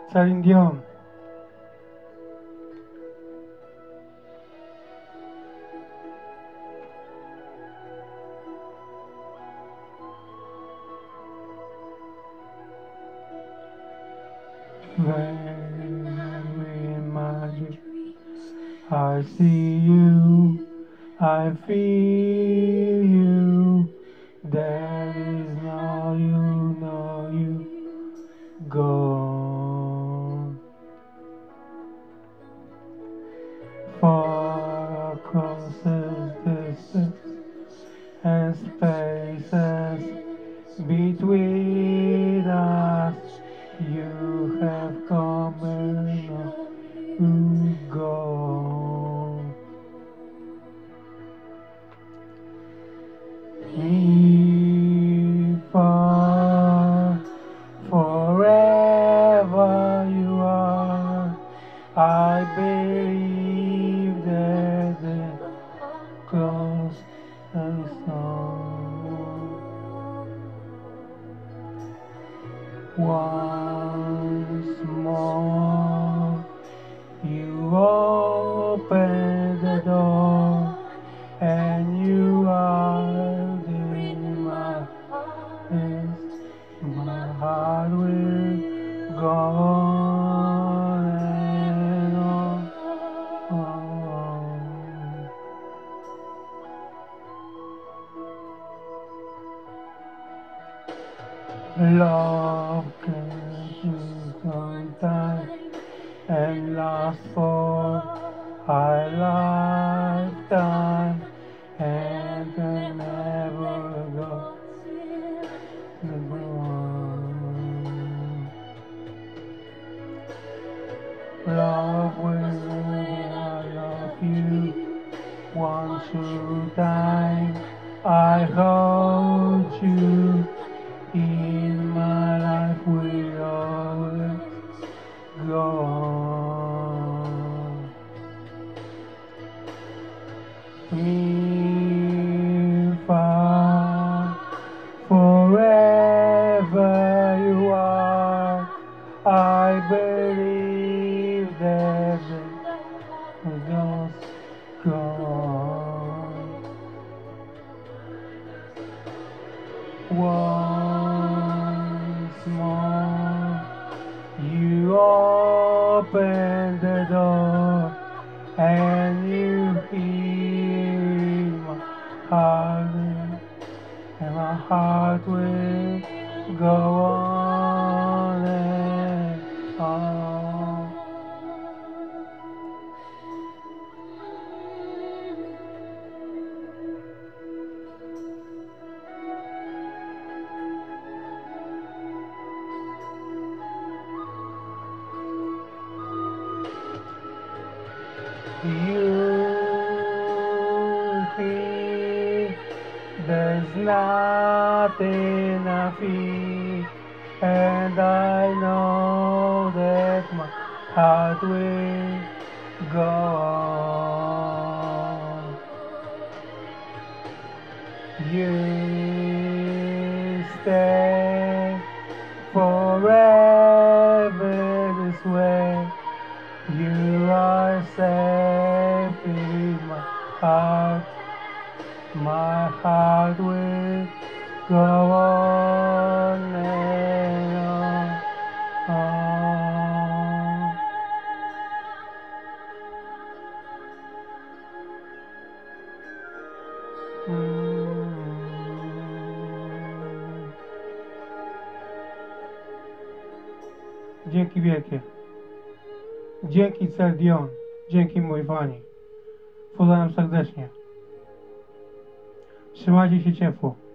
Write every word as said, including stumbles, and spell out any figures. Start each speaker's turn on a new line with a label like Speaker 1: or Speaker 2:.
Speaker 1: Celine Dion. When in magic I see you, I feel you. There is no you, no you gone. Far across the distance and spaces between us, you have come and you gone. If far forever you are, I believe that the close and song. Once more, you open the door, and you are in my hands. My heart will go on and on. Love can sometimes and last for a lifetime and can never go. Love will I love you one true time. I hold you in my life will always go on. If I forever you are, I believe that the ghost gone. Once more, you open the door, and you hear my heart, and my heart will go on and on. You feel there's nothing I feel, and I know that my heart will go on. You stay forever this way. You are safe in my heart. My heart will go on and on. Mm. Dzięki wielkie. Dzięki Celine Dion. Dzięki mój fani. Pozdrawiam serdecznie. Trzymajcie się ciepło.